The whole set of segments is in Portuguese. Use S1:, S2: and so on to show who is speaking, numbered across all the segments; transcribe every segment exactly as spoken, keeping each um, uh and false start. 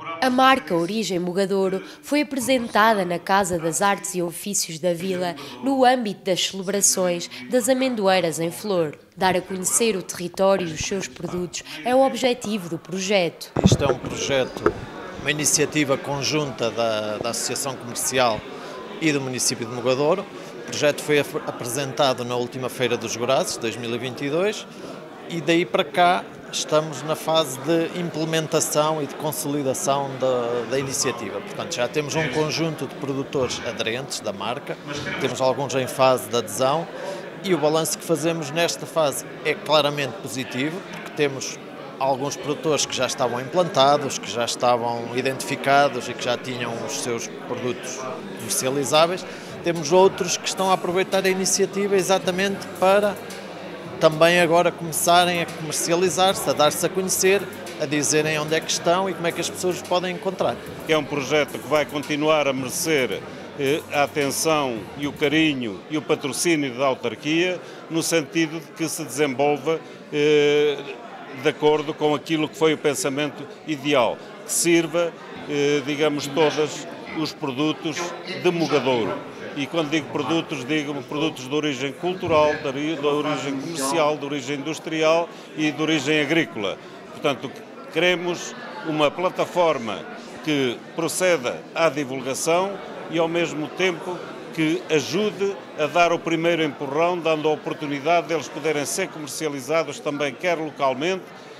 S1: A marca Origem Mogadouro foi apresentada na Casa das Artes e Ofícios da Vila no âmbito das celebrações das amendoeiras em flor. Dar a conhecer o território e os seus produtos é o objetivo do projeto.
S2: Isto é um projeto, uma iniciativa conjunta da, da Associação Comercial e do município de Mogadouro. O projeto foi apresentado na última Feira dos Gorazes, dois mil e vinte e dois, e daí para cá estamos na fase de implementação e de consolidação da, da iniciativa. Portanto, já temos um conjunto de produtores aderentes da marca, temos alguns em fase de adesão e o balanço que fazemos nesta fase é claramente positivo, porque temos alguns produtores que já estavam implantados, que já estavam identificados e que já tinham os seus produtos comercializáveis. Temos outros que estão a aproveitar a iniciativa exatamente para também agora começarem a comercializar-se, a dar-se a conhecer, a dizerem onde é que estão e como é que as pessoas os podem encontrar.
S3: É um projeto que vai continuar a merecer eh, a atenção e o carinho e o patrocínio da autarquia, no sentido de que se desenvolva eh, de acordo com aquilo que foi o pensamento ideal, que sirva, eh, digamos, todos os produtos de Mogadouro. E quando digo produtos, digo produtos de origem cultural, de origem comercial, de origem industrial e de origem agrícola. Portanto, queremos uma plataforma que proceda à divulgação e, ao mesmo tempo, que ajude a dar o primeiro empurrão, dando a oportunidade deles poderem ser comercializados também, quer localmente,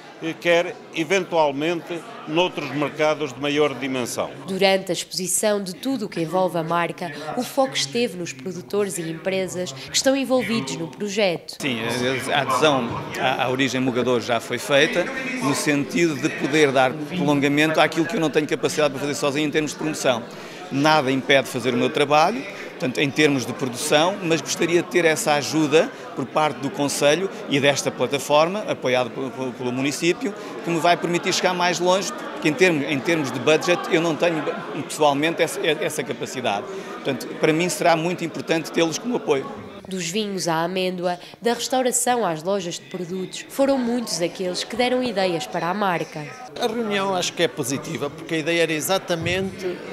S3: quer, eventualmente, noutros mercados de maior dimensão.
S1: Durante a exposição de tudo o que envolve a marca, o foco esteve nos produtores e empresas que estão envolvidos no projeto.
S4: Sim, a adesão à Origem Mogadouro já foi feita, no sentido de poder dar prolongamento àquilo que eu não tenho capacidade para fazer sozinho em termos de promoção. Nada impede de fazer o meu trabalho, portanto, em termos de produção, mas gostaria de ter essa ajuda por parte do Conselho e desta plataforma, apoiada pelo, pelo município, que me vai permitir chegar mais longe, porque em termos, em termos de budget eu não tenho pessoalmente essa, essa capacidade. Portanto, para mim será muito importante tê-los como apoio.
S1: Dos vinhos à amêndoa, da restauração às lojas de produtos, foram muitos aqueles que deram ideias para a marca.
S2: A reunião acho que é positiva, porque a ideia era exatamente uh,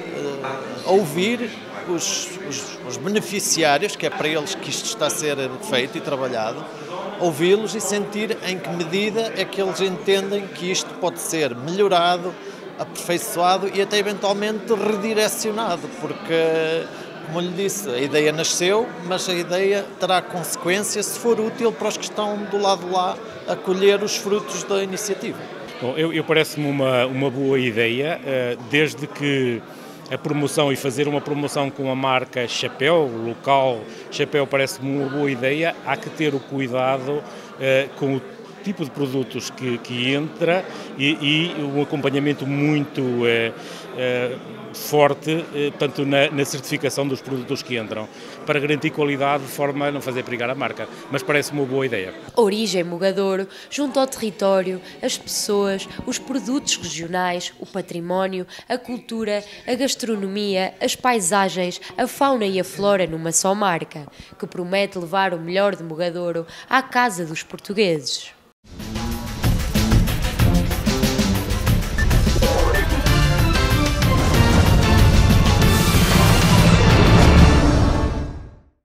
S2: ouvir os, os, os beneficiários, que é para eles que isto está a ser feito e trabalhado, ouvi-los e sentir em que medida é que eles entendem que isto pode ser melhorado, aperfeiçoado e até eventualmente redirecionado, porque, como lhe disse, a ideia nasceu, mas a ideia terá consequência se for útil para os que estão do lado de lá a colher os frutos da iniciativa.
S5: Bom, eu, eu parece-me uma, uma boa ideia, desde que a promoção e fazer uma promoção com a marca Chapéu, local Chapéu, parece-me uma boa ideia. Há que ter o cuidado com o tipo de produtos que, que entra e, e um acompanhamento muito eh, eh, forte eh, tanto na, na certificação dos produtos que entram, para garantir qualidade de forma a não fazer perigar a marca, mas parece-me uma boa ideia.
S1: Origem Mogadouro, junto ao território, as pessoas, os produtos regionais, o património, a cultura, a gastronomia, as paisagens, a fauna e a flora numa só marca, que promete levar o melhor de Mogadouro à casa dos portugueses.